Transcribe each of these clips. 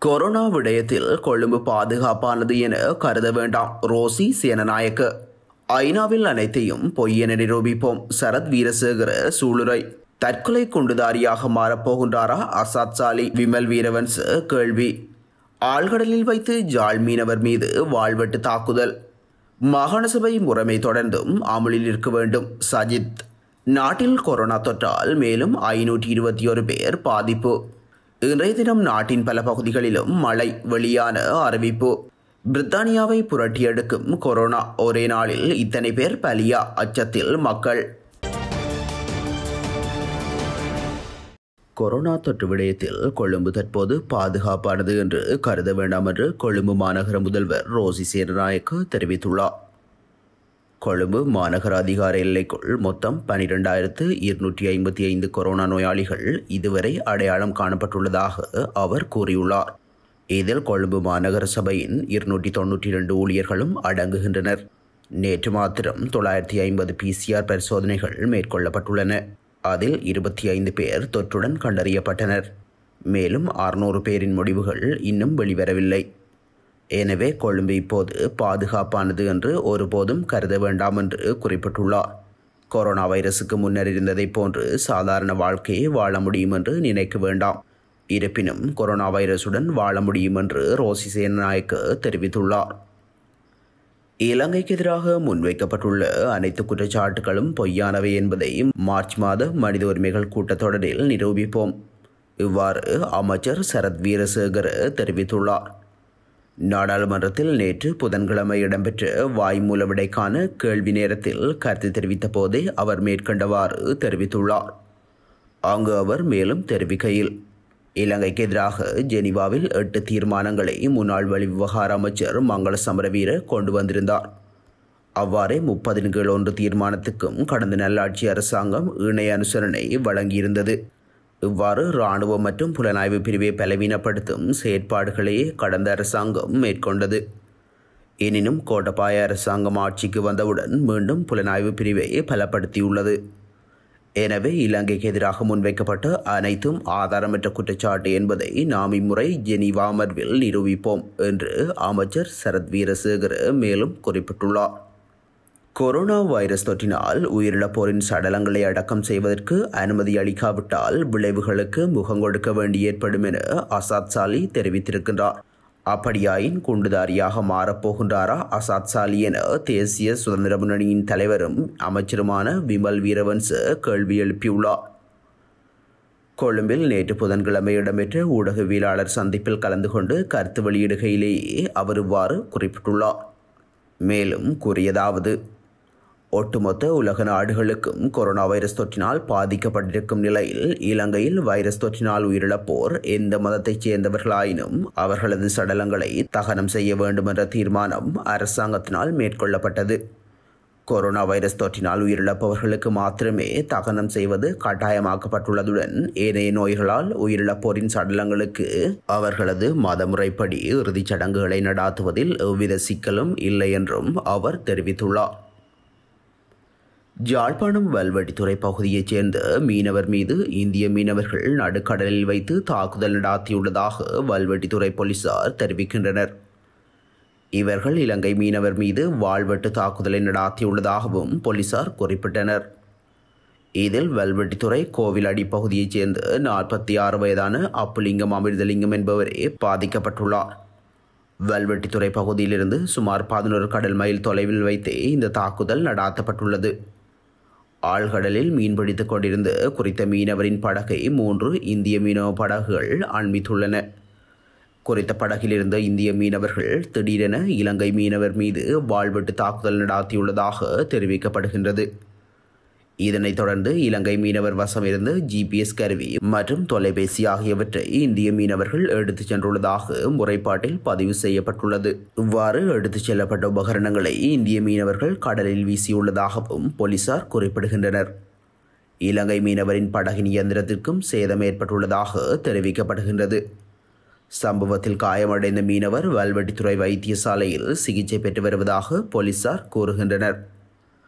Corona விடயத்தில் கொழும்பு பாதுகாப்பானது என கருத வேண்டாம். ரோசி சேனநாயக்க. ஐநாவில் அனைத்தையும் பொய் என நிரூபிப்போம். சரத் வீரசேகர சூளுரை. தற்கொலை குண்டுதாரியாக மாறப்போகின்றாரா அசாத் சாலி? விமல் வீரவன்ஸ் கேள்வி. ஆழ்கடலில் வைத்து ஜாழ் மீனவர் மீது வாழ்வெட்டு தாக்குதல். மாகாண சபை முறைமை தொடர்ந்தும் அமலில் இருக்க வேண்டும். சஜித். நாட்டில் கொரோனா தொற்றால் மேலும் 521 பேர் பாதிப்பு. இன்றைய தினம் நாட்டின் பல பகுதிகளிலும் மழை. வெளியான அறிவிப்பு. பிரித்தானியாவை புரட்டியெடுக்கும் கொரோனா. ஒரே நாளில் இத்தனை பேர் பலியா? அச்சத்தில் மக்கள். கொரோனா தொற்று விடயத்தில் கொழும்பு தற்போது பாதுகாப்பானது என்று கருத வேண்டாம் என்று கொழும்பு மாநகர முதல்வர் ரோசி சேனநாயக்க தெரிவித்துள்ளார். கொழும்பு மாநகர அதிகார எல்லைக்குள் மொத்தம் 12,255 கொரோனா நோயாளிகள் இதுவரை அடையாளம் காணப்பட்டுள்ளதாக அவர் கூறியுள்ளார். இதில் கொழும்பு மாநகர சபையின் 292 ஊழியர்களும் அடங்குகின்றனர். நேற்று மாத்திரம் 950 PCR பரிசோதனைகள் மேற்கொள்ளப்பட்டுள்ளன. அதில் 25 பேர் தொற்றுடன் கண்டறியப்பட்டனர். மேலும் 600 பேரின் முடிவுகள் இன்னும் வெளிவரவில்லை. எனவே கொழும்பு இப்போது பாதுகாப்பானது என்று ஒருபோதும் கருத வேண்டாம் என்று குறிப்பிட்டுள்ளார். கொரோனா வைரசுக்கு முன்னர் இருந்ததை போன்று சாதாரண வாழ்க்கையை வாழ முடியும் என்று நினைக்க வேண்டாம். இருப்பினும் கொரோனா வைரசுடன் வாழ முடியும் என்று ரோசி சேனநாயக்க தெரிவித்துள்ளார். இலங்கைக்கு எதிராக முன்வைக்கப்பட்டுள்ள அனைத்து குற்றச்சாட்டுகளும் பொய்யானவை என்பதை மார்ச் மாத மனித உரிமைகள் கூட்டத்தொடரில் நிரூபிப்போம். இவ்வாறு அமைச்சர் சரத் வீரசேகர தெரிவித்துள்ளார். நாடாளுமன்றத்தில் நேற்று புதன்கிழமை இடம்பெற்ற வாய்மூல விடைக்கான கேள்வி நேரத்தில் கருத்து தெரிவித்த போதே அவர் மேற்கண்டவாறு தெரிவித்துள்ளார். அங்கு அவர் மேலும் தெரிவிக்கையில், இலங்கைக்கு எதிராக ஜெனீவாவில் 8 தீர்மானங்களை முன்னாள் வெளிவிவகார அமைச்சர் மங்கள சமரவீர கொண்டு வந்திருந்தார். அவ்வாறே 30 தீர்மானத்துக்கும் கடந்த நல்லாட்சி அரசாங்கம் இணைய அனுசரணை வழங்கியிருந்தது. இவ்வாறு இராணுவம் மற்றும் புலனாய்வு பிரிவை பலவீனப்படுத்தும் செயற்பாடுகளையே கடந்த அரசாங்கம் மேற்கொண்டது. எனினும் கோட்டபாய அரசாங்கம் ஆட்சிக்கு வந்தவுடன் மீண்டும் புலனாய்வு பிரிவை பலப்படுத்தியுள்ளது. எனவே இலங்கைக்கு எதிராக முன்வைக்கப்பட்ட அனைத்தும் ஆதாரமற்ற குற்றச்சாட்டு என்பதை நாம் இம்முறை ஜெனீவா அமர்வில் நிரூபிப்போம் என்று அமைச்சர் சரத் வீரசேகர மேலும் குறிப்பிட்டுள்ளார். கொரோனா வைரஸ் தொற்றினால் உயிரிழப்போரின் சடலங்களை அடக்கம் செய்வதற்கு அனுமதி அளிக்காவிட்டால் விளைவுகளுக்கு முகம் கொடுக்க வேண்டி ஏற்படும் என அசாத் சாலி தெரிவித்திருக்கின்றார். அப்படியாயின் குண்டுதாரியாக மாறப்போகின்றாரா அசாத் சாலி என தேசிய சுதந்திர முன்னணியின் தலைவரும் அமைச்சருமான விமல் வீரவன்ஸ் கேள்வி எழுப்பியுள்ளார். கொழும்பில் நேற்று புதன்கிழமை இடம்பெற்ற ஊடகவியலாளர் சந்திப்பில் கலந்து கொண்டு கருத்து வெளியிடுகையிலேயே அவர் இவ்வாறு குறிப்பிட்டுள்ளார். மேலும் கூறியதாவது, ஒட்டுமொத்த உலக நாடுகளுக்கும் கொரோனா வைரஸ் தொற்றினால் பாதிக்கப்பட்டிருக்கும் நிலையில் இலங்கையில் வைரஸ் தொற்றினால் உயிரிழப்போர் எந்த மதத்தைச் சேர்ந்தவர்களாயினும் அவர்களது சடலங்களை தகனம் செய்ய வேண்டும் என்ற தீர்மானம் அரசாங்கத்தினால் மேற்கொள்ளப்பட்டது. கொரோனா வைரஸ் தொற்றினால் உயிரிழப்பவர்களுக்கு மாத்திரமே தகனம் செய்வது கட்டாயமாக்கப்பட்டுள்ளதுடன் ஏனைய நோய்களால் உயிரிழப்போரின் சடலங்களுக்கு அவர்களது மதமுறைப்படி இறுதிச் சடங்குகளை நடாத்துவதில் எவ்வித சிக்கலும் இல்லை என்றும் அவர் தெரிவித்துள்ளார். யாழ்ப்பாணம் வல்வெட்டித்துறை பகுதியைச் சேர்ந்த மீனவர் மீது இந்திய மீனவர்கள் நடுக்கடலில் வைத்து தாக்குதல் நடாத்தியுள்ளதாக வல்வெட்டித்துறை போலீசார் தெரிவிக்கின்றனர். இவர்கள் இலங்கை மீனவர் மீது வாழ்வெட்டு தாக்குதலை நடாத்தியுள்ளதாகவும் போலீசார் குறிப்பிட்டனர். இதில் வல்வெட்டித்துறை கோவில் அடிப்பகுதியைச் சேர்ந்த 46 வயதான அப்புலிங்கம் அமிர்தலிங்கம் என்பவரே பாதிக்கப்பட்டுள்ளார். வல்வெட்டித்துறை பகுதியிலிருந்து சுமார் 11 கடல் மைல் தொலைவில் வைத்தே இந்த தாக்குதல் நடாத்தப்பட்டுள்ளது. ஆழ்கடலில் மீன்பிடித்துக் கொண்டிருந்த குறித்த மீனவரின் படகை 3 இந்திய மீனவ படகுகள் அண்மித்துள்ளன. குறித்த படகில் இருந்த இந்திய மீனவர்கள் திடீரென இலங்கை மீனவர் மீது வாழ்வெட்டு தாக்குதல் நடாத்தியுள்ளதாக தெரிவிக்கப்படுகின்றது. இதனைத் தொடர்ந்து இலங்கை மீனவர் வசம் இருந்த GPS கருவி மற்றும் தொலைபேசி ஆகியவற்றை இந்திய மீனவர்கள் எடுத்துச் சென்றுள்ளதாக முறைப்பாட்டில் பதிவு செய்யப்பட்டுள்ளது. இவ்வாறு எடுத்துச் செல்லப்பட்ட உபகரணங்களை இந்திய மீனவர்கள் கடலில் வீசியுள்ளதாகவும் போலீசார் குறிப்பிடுகின்றனர். இலங்கை மீனவரின் படகின் இயந்திரத்திற்கும் சேதம் ஏற்பட்டுள்ளதாக தெரிவிக்கப்படுகின்றது. சம்பவத்தில் காயமடைந்த மீனவர் வல்வெட்டித்துறை வைத்தியசாலையில் சிகிச்சை பெற்று வருவதாக போலீசார் கூறுகின்றனர்.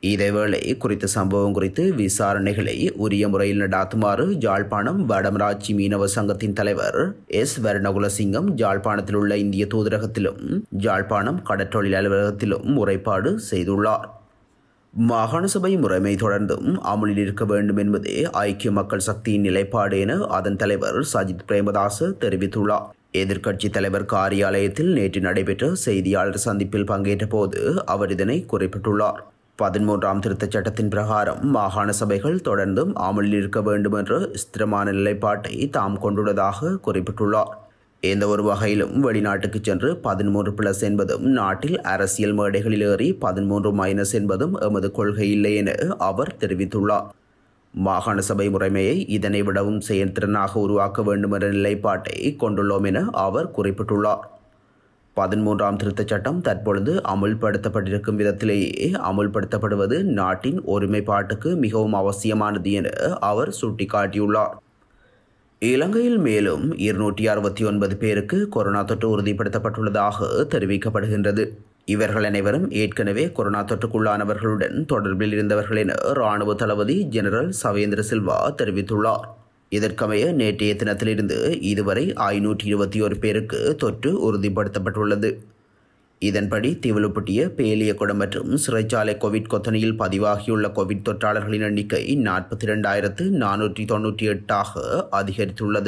இதேவேளை குறித்த சம்பவம் குறித்து விசாரணைகளை உரிய முறையில் நடாத்துமாறு யாழ்ப்பாணம் வடமராட்சி மீனவ சங்கத்தின் தலைவர் எஸ் வர்ணகுலசிங்கம் யாழ்ப்பாணத்தில் உள்ள இந்திய தூதரகத்திலும் யாழ்ப்பாணம் கடற்றொழில் அலுவலகத்திலும் முறைப்பாடு செய்துள்ளார். மாகாண சபை முறைமை தொடர்ந்தும் அமுலில் இருக்க வேண்டும் என்பதே ஐக்கிய மக்கள் சக்தியின் நிலைப்பாடு என அதன் தலைவர் சஜித் பிரேமதாச தெரிவித்துள்ளார். எதிர்க்கட்சி தலைவர் காரியாலயத்தில் நேற்று நடைபெற்ற செய்தியாளர் சந்திப்பில் பங்கேற்ற போது அவர் இதனை குறிப்பிட்டுள்ளார். 13ஆம் திருத்தச் சட்டத்தின் பிரகாரம் மாகாண சபைகள் தொடர்ந்தும் அமலில் இருக்க வேண்டும் என்ற ஸ்திரமான நிலைப்பாட்டை தாம் கொண்டுள்ளதாக குறிப்பிட்டுள்ளார். எந்த ஒரு வகையிலும் வெளிநாட்டுக்கு சென்று 13+ என்பதும் நாட்டில் அரசியல் மேடைகளில் ஏறி 13- என்பதும் எமது கொள்கை இல்லை என அவர் தெரிவித்துள்ளார். மாகாண சபை முறைமையை இதனை விடவும் செயல்திறனாக உருவாக்க வேண்டும் என்ற நிலைப்பாட்டை கொண்டுள்ளோம் என அவர் குறிப்பிட்டுள்ளார். 13ஆம் திருத்தச் சட்டம் தற்பொழுது அமுல்படுத்தப்பட்டிருக்கும் விதத்திலேயே அமுல்படுத்தப்படுவது நாட்டின் ஒருமைப்பாட்டுக்கு மிகவும் அவசியமானது என அவர் சுட்டிக்காட்டியுள்ளார். இலங்கையில் மேலும் 269 பேருக்கு கொரோனா தொற்று உறுதிப்படுத்தப்பட்டுள்ளதாக தெரிவிக்கப்படுகின்றது. இவர்கள் அனைவரும் ஏற்கனவே கொரோனா தொற்றுக்குள்ளானவர்களுடன் தொடர்பில் இருந்தவர்கள் என இராணுவ தளபதி ஜெனரல் சவேந்திர சில்வா தெரிவித்துள்ளார். இதற்கமைய நேற்றைய தினத்திலிருந்து இதுவரை 521 பேருக்கு தொற்று உறுதிப்படுத்தப்பட்டுள்ளது. இதன்படி திவலுப்பட்டிய பேலியகுடம் மற்றும் சிறைச்சாலை கோவிட் கொத்தனையில் பதிவாகியுள்ள கோவிட் தொற்றாளர்களின் எண்ணிக்கை 42,498 அதிகரித்துள்ளது.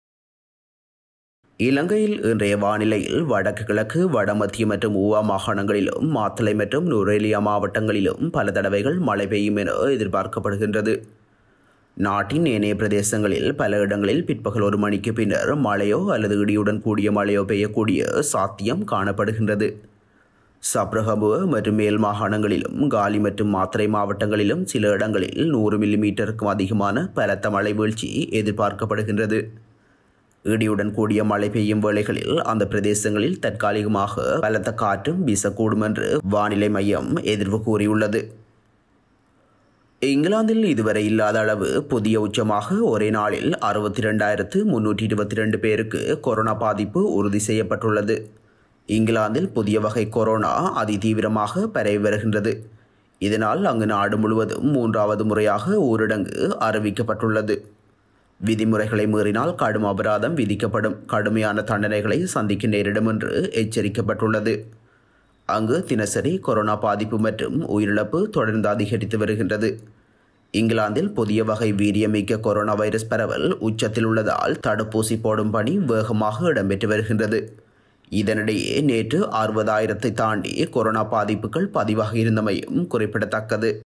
இலங்கையில் இன்றைய வானிலையில் வடக்கு கிழக்கு வடமத்திய மற்றும் ஊவா மாகாணங்களிலும் மாத்தளை மற்றும் நுரேலியா மாவட்டங்களிலும் பல தடவைகள் மழை பெய்யும் என எதிர்பார்க்கப்படுகின்றது. நாட்டின் ஏனைய பிரதேசங்களில் பல இடங்களில் பிற்பகல் 1 மணிக்கு பின்னர் மழையோ அல்லது இடியுடன் கூடிய மழையோ பெய்யக்கூடிய சாத்தியம் காணப்படுகின்றது. சப்ரகமுவ மற்றும் மேல் மாகாணங்களிலும் காலி மற்றும் மாத்தறை மாவட்டங்களிலும் சில இடங்களில் 100 மில்லிமீட்டருக்கும் அதிகமான பலத்த மழை வீழ்ச்சி எதிர்பார்க்கப்படுகின்றது. இடியுடன் கூடிய மழை பெய்யும் வேளைகளில் அந்த பிரதேசங்களில் தற்காலிகமாக பலத்த காற்றும் வீசக்கூடும் என்று வானிலை மையம் எதிர்வு கூறியுள்ளது. இங்கிலாந்தில் இதுவரை இல்லாத அளவு புதிய உச்சமாக ஒரே நாளில் 62,322 பேருக்கு கொரோனா பாதிப்பு உறுதி செய்யப்பட்டுள்ளது. இங்கிலாந்தில் புதிய வகை கொரோனா அதிதீவிரமாக பரவி வருகின்றது. இதனால் அங்கு நாடு முழுவதும் 3வது முறையாக ஊரடங்கு அறிவிக்கப்பட்டுள்ளது. விதிமுறைகளை மீறினால் கடும் அபராதம் விதிக்கப்படும், கடுமையான தண்டனைகளை சந்திக்க நேரிடும் என்று எச்சரிக்கப்பட்டுள்ளது. அங்கு தினசரி கொரோனா பாதிப்பு மற்றும் உயிரிழப்பு தொடர்ந்து அதிகரித்து வருகின்றது. இங்கிலாந்தில் புதிய வகை வீரியமிக்க கொரோனா வைரஸ் பரவல் உச்சத்தில் உள்ளதால் தடுப்பூசி போடும் பணி வேகமாக இடம்பெற்று வருகின்றது. இதனிடையே நேற்று 60,000 தாண்டி கொரோனா பாதிப்புகள் பதிவாகி இருந்தமையும் குறிப்பிடத்தக்கது.